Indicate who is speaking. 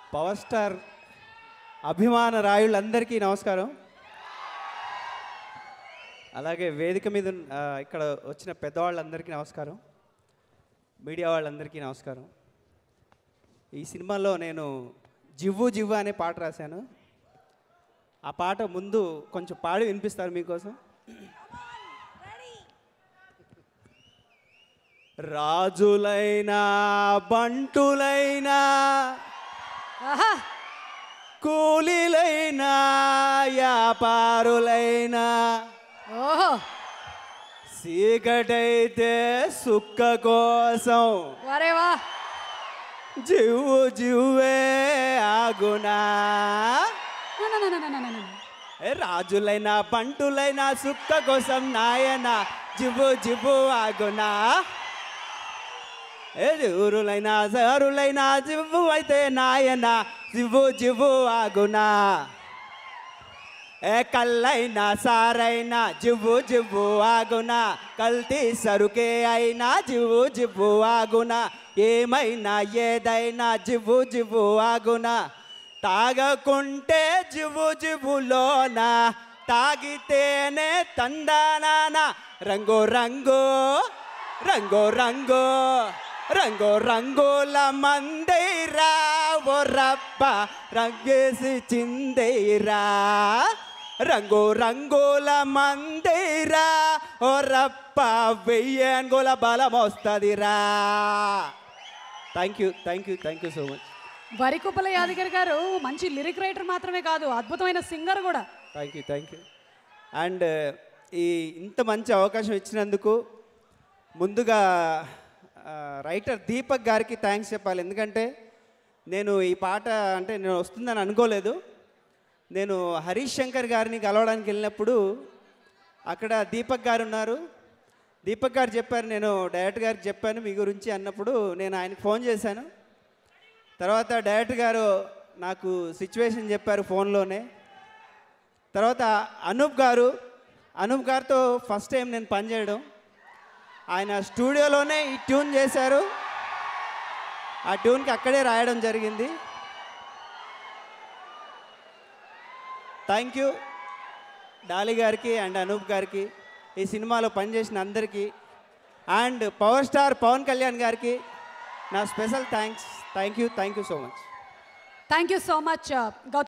Speaker 1: Power star అభిమాన రాయులందరికీ నమస్కారం. అలాగే వేదిక మీద ఇక్కడ వచ్చిన పెద్దవాళ్ళందరికీ నమస్కారం, మీడియా వాళ్ళందరికీ నమస్కారం. ఈ సినిమాలో నేను జివ్వు జివ్వు అనే పాట రాశాను. ఆ పాట ముందు కొంచెం పాడి వినిపిస్తారు మీకోసం. రాజులైనా బంటులైనా కూలీలైనా వ్యాపారులైనా చీకటైతే సుక్క కోసం జివ్వు జివ్వే ఆగునా. రాజులైనా బంటులైనా సుక్క కోసం నాయన జివ్వు జివ్వు ఆగునా. ఊరులైనా సారులైనా జివ్వు అయితే నాయన జివ్వు జివ్వు ఆగునా. కల్లైనా సారైనా జివ్వు జివ్వు ఆగునా. కల్తీ సరుకే అయినా జివ్వు జివ్వు ఆగునా. ఏమైనా ఏదైనా జివ్వు జివ్వు ఆగునా. తాగకుంటే జివ్వు జివ్వులోన, తాగితేనే తందానా. రంగు రంగు రంగు రంగు రంగు రంగుల మందైరా ఓ రబ్బ రంగేసి చిందైరా. రంగు రంగుల మందైరా ఓ రబ్బ వెయ్యేంగుల బలం వస్తుందిరా. Thank you thank you thank you so much.
Speaker 2: Varikuppala Yadagiri గారు మంచి లిరిక్ రైటర్ మాత్రమే కాదు, అద్భుతమైన సింగర్ కూడా.
Speaker 1: Thank you thank you. And ఇంత మంచి అవకాశం ఇచ్చినందుకు ముందుగా రైటర్ దీపక్ గారికి థ్యాంక్స్ చెప్పాలి. ఎందుకంటే నేను ఈ పాట అంటే నేను వస్తుందని అనుకోలేదు. నేను హరీష్ శంకర్ గారిని కలవడానికి వెళ్ళినప్పుడు అక్కడ దీపక్ గారు ఉన్నారు. దీపక్ గారు చెప్పారు, నేను డైరెక్టర్ గారికి చెప్పాను మీ గురించి అన్నప్పుడు నేను ఆయనకు ఫోన్ చేశాను. తర్వాత డైరెక్టర్ గారు నాకు సిచ్యువేషన్ చెప్పారు ఫోన్లోనే. తర్వాత అనూప్ గారితో ఫస్ట్ టైం నేను పనిచేయడం. ఆయన స్టూడియోలోనే ఈ ట్యూన్ చేశారు. ఆ ట్యూన్కి అక్కడే రాయడం జరిగింది. థ్యాంక్ యూ డాలి గారికి అండ్ అనూప్ గారికి, ఈ సినిమాలో పనిచేసిన అందరికీ, and power star Pawan Kalyan గారికి నా special thanks. Thank you so much.
Speaker 2: Thank you so much.